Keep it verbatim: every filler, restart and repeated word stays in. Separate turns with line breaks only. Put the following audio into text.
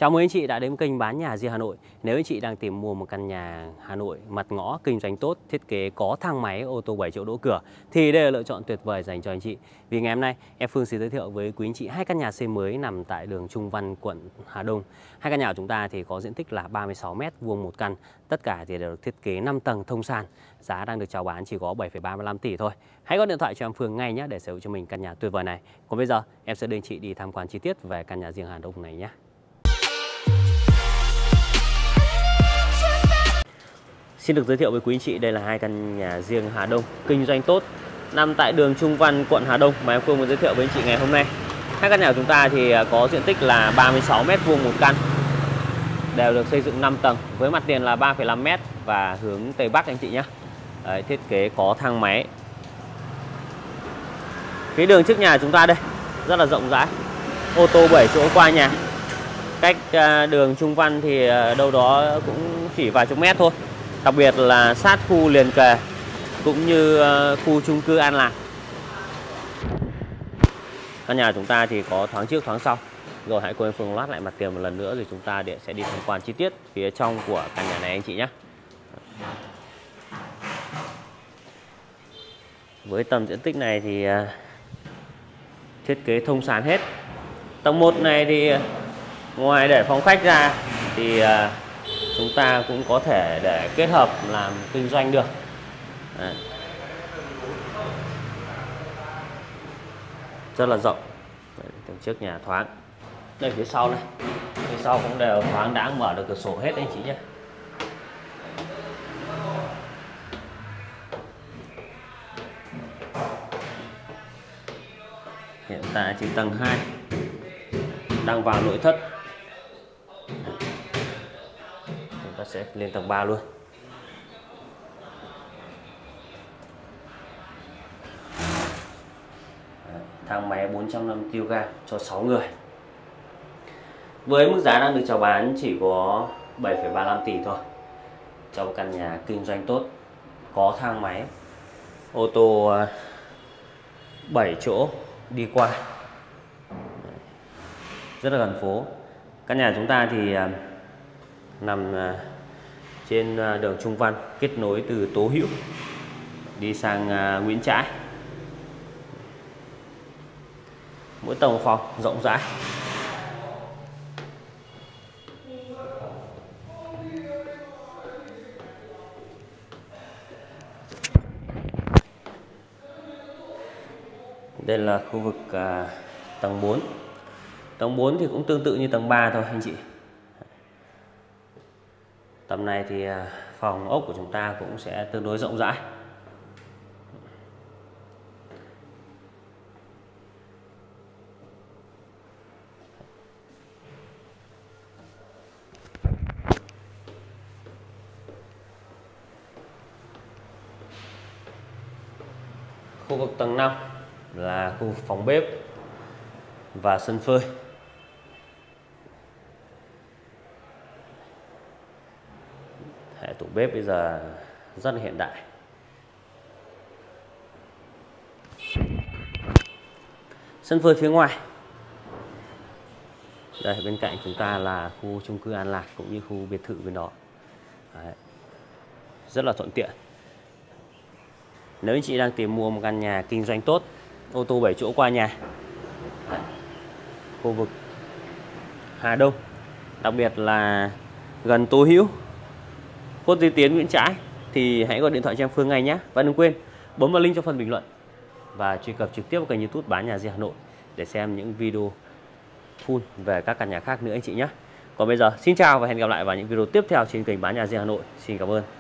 Chào mừng anh chị đã đến kênh Bán Nhà Riêng Hà Nội. Nếu anh chị đang tìm mua một căn nhà Hà Nội mặt ngõ, kinh doanh tốt, thiết kế có thang máy, ô tô bảy chỗ đỗ cửa thì đây là lựa chọn tuyệt vời dành cho anh chị. Vì ngày hôm nay em Phương xin giới thiệu với quý anh chị hai căn nhà xây mới nằm tại đường Trung Văn, quận Hà Đông. Hai căn nhà của chúng ta thì có diện tích là ba mươi sáu mét vuông một căn, tất cả thì đều được thiết kế năm tầng thông sàn. Giá đang được chào bán chỉ có bảy phẩy ba mươi lăm tỷ thôi. Hãy gọi điện thoại cho em Phương ngay nhé để sở hữu cho mình căn nhà tuyệt vời này. Còn bây giờ em sẽ đưa anh chị đi tham quan chi tiết về căn nhà riêng Hà Đông này nhé. Xin được giới thiệu với quý anh chị, đây là hai căn nhà riêng Hà Đông, kinh doanh tốt, nằm tại đường Trung Văn, quận Hà Đông mà em Phương muốn giới thiệu với anh chị ngày hôm nay. Hai căn nhà của chúng ta thì có diện tích là ba mươi sáu mét vuông một căn, đều được xây dựng năm tầng với mặt tiền là ba phẩy năm mét và hướng Tây Bắc anh chị nhé. Đấy, thiết kế có thang máy. Phía đường trước nhà chúng ta đây rất là rộng rãi, ô tô bảy chỗ qua nhà. Cách đường Trung Văn thì đâu đó cũng chỉ vài chục mét thôi. Đặc biệt là sát khu liền kề cũng như khu chung cư An Lạc. Căn nhà chúng ta thì có thoáng trước thoáng sau. Rồi hãy cùng em Phương loát lại mặt tiền một lần nữa rồi chúng ta sẽ đi tham quan chi tiết phía trong của căn nhà này anh chị nhé. Với tầm diện tích này thì thiết kế thông sàn hết. Tầng một này thì ngoài để phòng khách ra thì chúng ta cũng có thể để kết hợp làm kinh doanh được. Đấy. Rất là rộng. Tầng trước nhà thoáng. Đây phía sau này, phía sau cũng đều thoáng đãng, mở được cửa sổ hết anh chị nhé. Hiện tại chỉ tầng hai đang vào nội thất. Chúng ta sẽ lên tầng ba luôn. Thang máy bốn trăm năm mươi ki lô gam cho sáu người. Với mức giá đang được chào bán chỉ có bảy phẩy ba mươi lăm tỷ thôi. Trong căn nhà kinh doanh tốt, có thang máy, ô tô bảy chỗ đi qua, rất là gần phố. Căn nhà chúng ta thì nằm trên đường Trung Văn, kết nối từ Tố Hữu đi sang Nguyễn Trãi. Mỗi tầng phòng rộng rãi. Đây là khu vực à, tầng bốn. Tầng bốn thì cũng tương tự như tầng ba thôi anh chị. Tầm này thì à, phòng ốc của chúng ta cũng sẽ tương đối rộng rãi. Khu vực tầng năm là khu phòng bếp và sân phơi. Hệ tủ bếp bây giờ rất là hiện đại. Sân phơi phía ngoài. Đây bên cạnh chúng ta là khu chung cư An Lạc cũng như khu biệt thự bên đó. Đấy. Rất là thuận tiện. Nếu anh chị đang tìm mua một căn nhà kinh doanh tốt, ô tô bảy chỗ qua nhà, khu vực Hà Đông, đặc biệt là gần Tố Hữu, Khuất Duy Tiến, Nguyễn Trãi thì hãy gọi điện thoại cho em Phương ngay nhé. Và đừng quên bấm vào link trong phần bình luận và truy cập trực tiếp vào kênh YouTube Bán Nhà Riêng Hà Nội để xem những video full về các căn nhà khác nữa anh chị nhé. Còn bây giờ xin chào và hẹn gặp lại vào những video tiếp theo trên kênh Bán Nhà Riêng Hà Nội. Xin cảm ơn.